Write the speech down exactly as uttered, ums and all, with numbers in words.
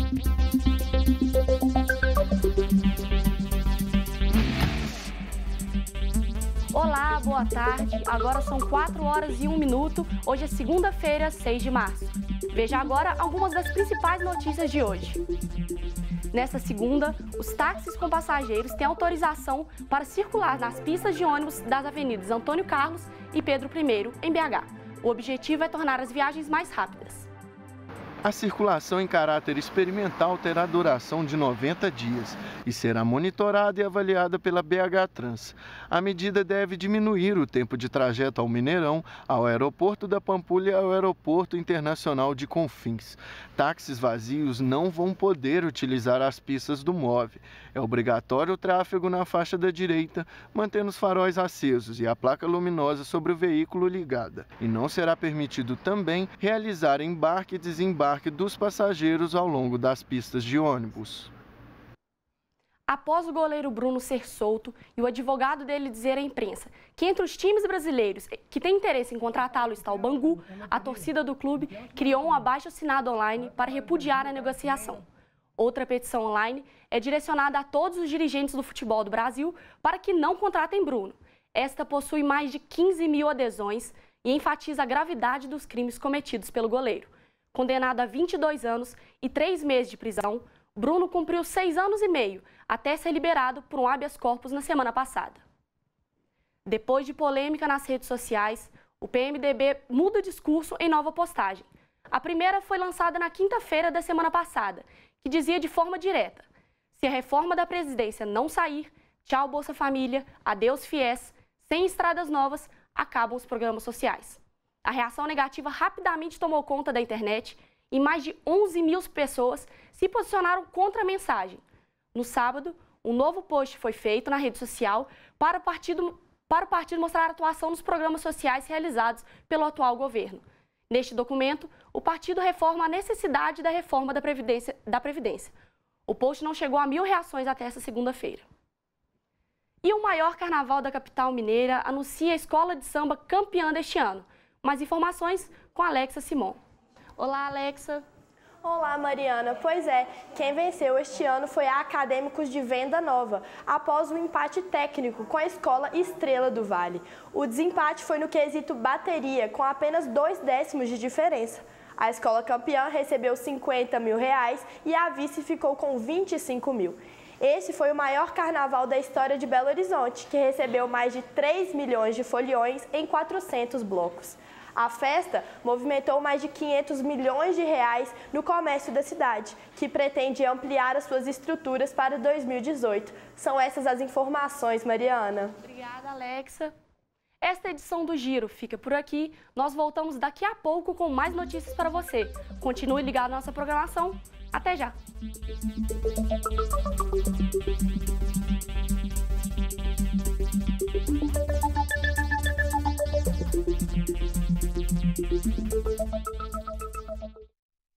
Olá, boa tarde. Agora são quatro horas e um minuto. Hoje é segunda-feira, seis de março. Veja agora algumas das principais notícias de hoje. Nesta segunda, os táxis com passageiros têm autorização para circular nas pistas de ônibus das avenidas Antônio Carlos e Pedro I, em B H. O objetivo é tornar as viagens mais rápidas. A circulação em caráter experimental terá duração de noventa dias e será monitorada e avaliada pela B H Trans. A medida deve diminuir o tempo de trajeto ao Mineirão, ao aeroporto da Pampulha e ao aeroporto internacional de Confins. Táxis vazios não vão poder utilizar as pistas do M O V. É obrigatório o tráfego na faixa da direita, mantendo os faróis acesos e a placa luminosa sobre o veículo ligada. E não será permitido também realizar embarque e desembarque dos passageiros ao longo das pistas de ônibus. Após o goleiro Bruno ser solto e o advogado dele dizer à imprensa que entre os times brasileiros que têm interesse em contratá-lo está o Bangu, a torcida do clube criou um abaixo-assinado online para repudiar a negociação. Outra petição online é direcionada a todos os dirigentes do futebol do Brasil para que não contratem Bruno. Esta possui mais de quinze mil adesões e enfatiza a gravidade dos crimes cometidos pelo goleiro. Condenado a vinte e dois anos e três meses de prisão, Bruno cumpriu seis anos e meio até ser liberado por um habeas corpus na semana passada. Depois de polêmica nas redes sociais, o P M D B muda discurso em nova postagem. A primeira foi lançada na quinta-feira da semana passada, que dizia de forma direta: se a reforma da Previdência não sair, tchau Bolsa Família, adeus FIES, sem estradas novas, acabam os programas sociais. A reação negativa rapidamente tomou conta da internet e mais de onze mil pessoas se posicionaram contra a mensagem. No sábado, um novo post foi feito na rede social para o partido, para o partido mostrar a atuação nos programas sociais realizados pelo atual governo. Neste documento, o partido reforma a necessidade da reforma da Previdência. Da Previdência. O post não chegou a mil reações até essa segunda-feira. E o maior carnaval da capital mineira anuncia a escola de samba campeã deste ano. Mais informações com Alexa Simon. Olá, Alexa. Olá, Mariana. Pois é, quem venceu este ano foi a Acadêmicos de Venda Nova, após um empate técnico com a Escola Estrela do Vale. O desempate foi no quesito bateria, com apenas dois décimos de diferença. A escola campeã recebeu cinquenta mil reais e a vice ficou com vinte e cinco mil. Esse foi o maior carnaval da história de Belo Horizonte, que recebeu mais de três milhões de foliões em quatrocentos blocos. A festa movimentou mais de quinhentos milhões de reais no comércio da cidade, que pretende ampliar as suas estruturas para dois mil e dezoito. São essas as informações, Mariana. Obrigada, Alexa. Esta edição do Giro fica por aqui. Nós voltamos daqui a pouco com mais notícias para você. Continue ligado na nossa programação. Até já! Thank you.